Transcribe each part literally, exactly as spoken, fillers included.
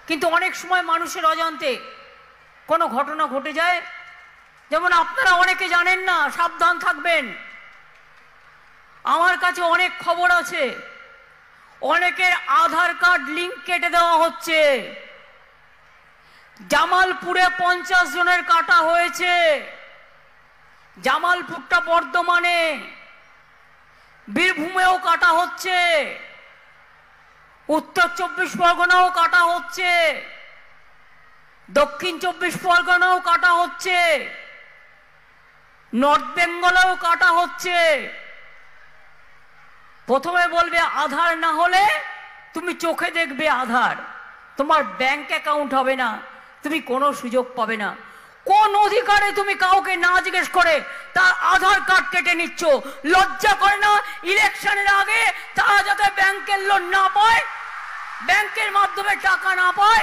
কিন্তু অনেক সময় মানুষের অজান্তে কোনো ঘটনা ঘটে যায়, যেমন আপনারা অনেকে জানেন না, সাবধান থাকবেন। আমার কাছে অনেক খবর আছে, অনেকের আধার কার্ড লিঙ্ক কেটে দেওয়া হচ্ছে। জামালপুরে পঞ্চাশ জনের কাটা হয়েছে, জামালপুরটা বর্ধমানে, বীরভূমেও কাটা হচ্ছে, উত্তর চব্বিশ পরগনাও কাটা হচ্ছে, দক্ষিণ চব্বিশ পরগনাও কাটা হচ্ছে, নর্থ বেঙ্গলেও কাটা হচ্ছে। প্রথমে বলবে আধার না হলে তুমি চোখে দেখবে আধার, তোমার ব্যাংক অ্যাকাউন্ট হবে না, তুমি কোনো সুযোগ পাবে না। কোন অধিকারে তুমি কাউকে না জিজ্ঞেস করে তার আধার কার্ড কেটে নিচ্ছ? লজ্জা করে না? ইলেকশনের আগে তারা যাতে ব্যাংকের লোন না পায়, ব্যাংকের মাধ্যমে টাকা না পায়,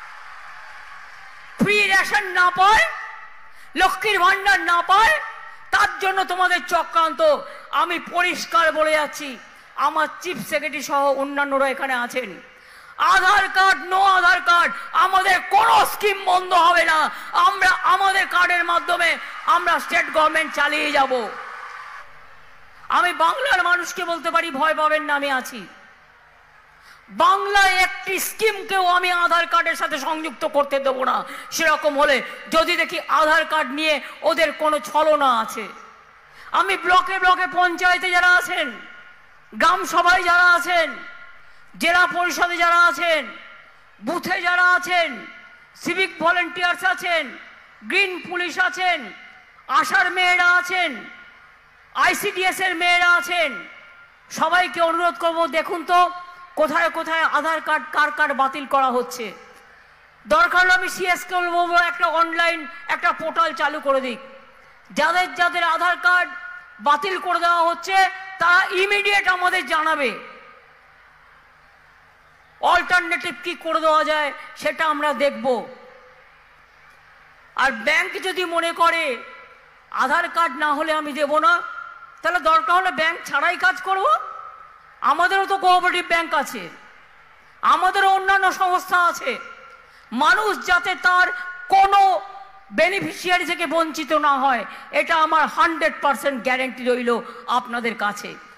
ফ্রি রেশন না পায়, লক্ষ্মীর ভান্ডার না পায়, তার জন্য তোমাদের চক্রান্ত। আমি পরিষ্কার বলে যাচ্ছি, আমার চিফ সেক্রেটারি সহ অন্যান্যরা এখানে আছেন, Aadhaar card no Aadhaar card আমাদের কোনো স্কিম বন্ধ হবে না। আমরা আমাদের কার্ডের মাধ্যমে আমরা স্টেট গভর্নমেন্ট চালিয়ে যাব। আমি বাংলার মানুষকে বলতে পারি, ভয় পাবেন না, আমি আছি। বাংলায় একটি স্কিমকেও আমি আধার কার্ডের সাথে সংযুক্ত করতে দেবো না। সেরকম হলে যদি দেখি আধার কার্ড নিয়ে ওদের কোনো ছলনা আছে, আমি ব্লকে ব্লকে পঞ্চায়েতে যারা আছেন, গ্রাম সভায় যারা আছেন, জেলা পরিষদে যারা আছেন, বুথে যারা আছেন, সিভিক ভলেন্টিয়ার্স আছেন, গ্রিন পুলিশ আছেন, আশার মেয়েরা আছেন, আইসিডিএস এর মেয়েরা আছেন, সবাইকে অনুরোধ করব, দেখুন তো কোথায় কোথায় আধার কার্ড কার কার বাতিল করা হচ্ছে। দরকার হলে আমি সিএসকে বলবো একটা অনলাইন একটা পোর্টাল চালু করে দিক, যাদের যাদের আধার কার্ড বাতিল করে দেওয়া হচ্ছে তারা ইমিডিয়েট আমাদের জানাবে, অল্টারনেটিভ কি করে দেওয়া যায় সেটা আমরা দেখব। আর ব্যাংক যদি মনে করে আধার কার্ড না হলে আমি দেব না, তাহলে দরকার হলে ব্যাংক ছাড়াই কাজ করব। আমাদেরও তো কোঅপারেটিভ ব্যাংক আছে, আমাদেরও অন্যান্য সংস্থা আছে। মানুষ যাতে তার কোনো বেনিফিশিয়ারি থেকে বঞ্চিত না হয়, এটা আমার হান্ড্রেড পার্সেন্ট গ্যারেন্টি রইল আপনাদের কাছে।